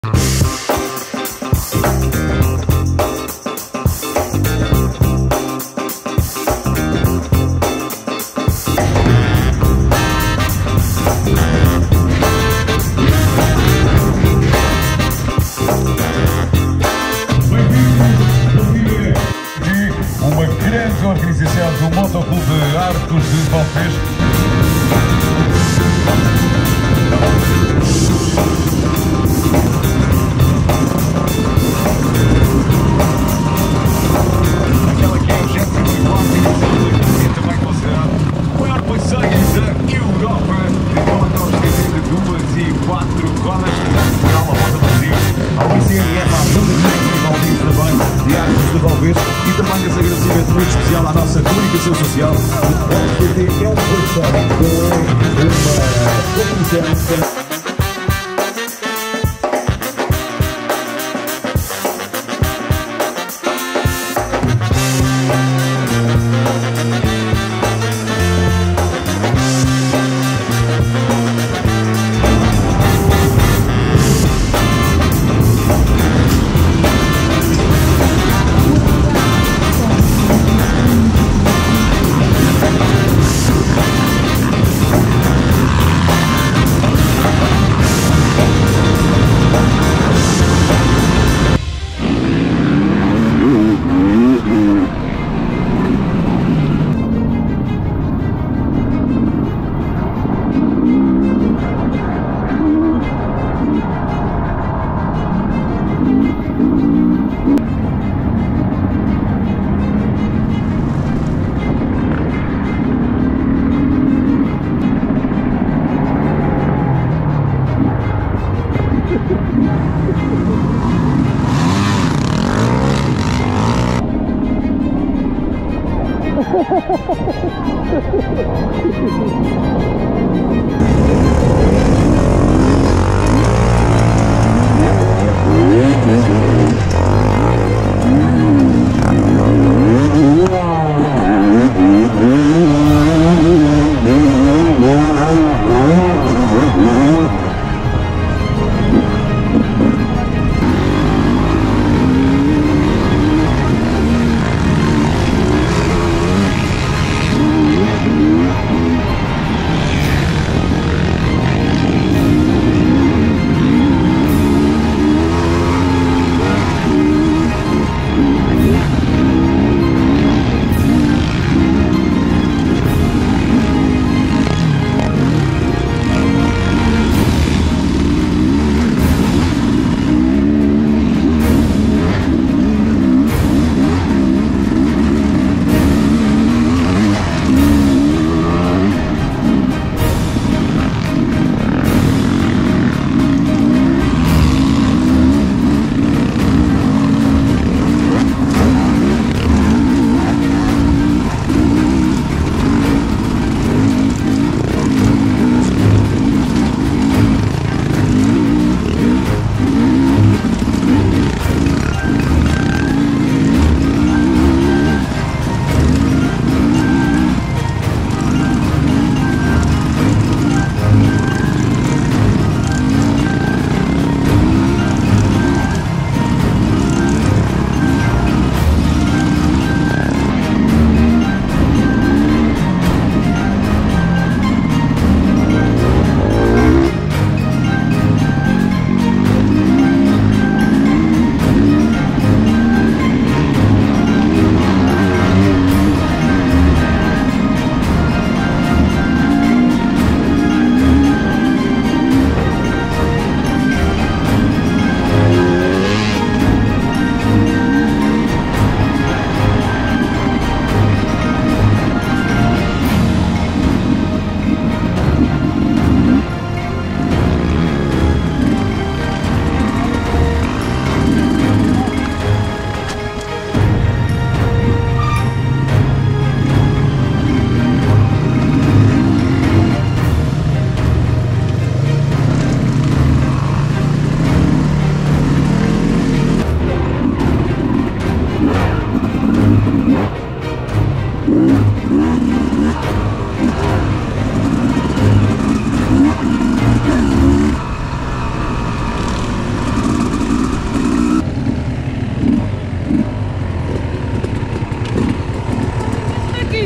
Uma grande organização do Motoclube Arcos de Valdez. Aquela que é a gente é também considerado o maior passeio da Europa. Então nós temos de 2 e 4 rodas para uma volta vazia. Ao ICRF, à Bunda de Valdez também, de Arcos de Valdez, e também esse agradecimento muito especial à nossa comunicação social. É um parceiro com uma competição.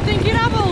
tem que ir à bola.